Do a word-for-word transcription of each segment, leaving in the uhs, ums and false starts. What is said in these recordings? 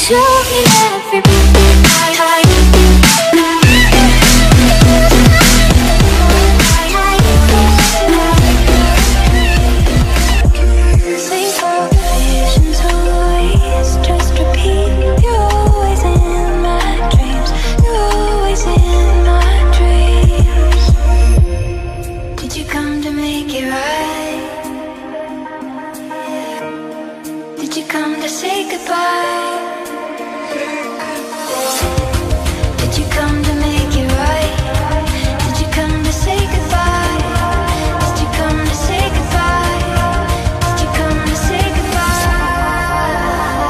told me every time. Did you come to say goodbye? Did you come to make it right? Did you come to say goodbye? Did you come to say goodbye? Did you come to say goodbye?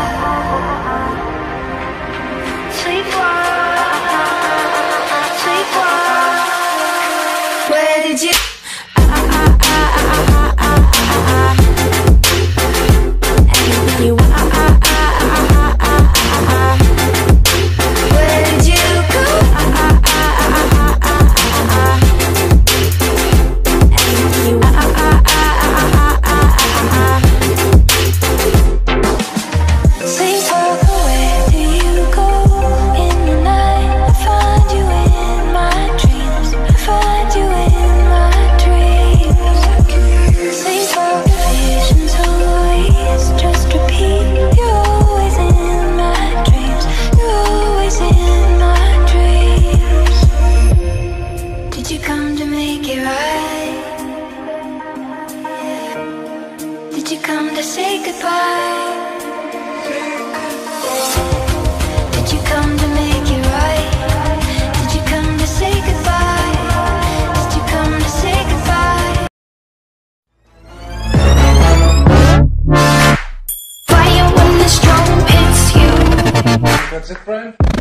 Sleepwalk, sleepwalk. Where did you? Did you come to say goodbye? Did you come to make it right? Did you come to say goodbye? Did you come to say goodbye? Fire when the storm hits you. That's it, friend?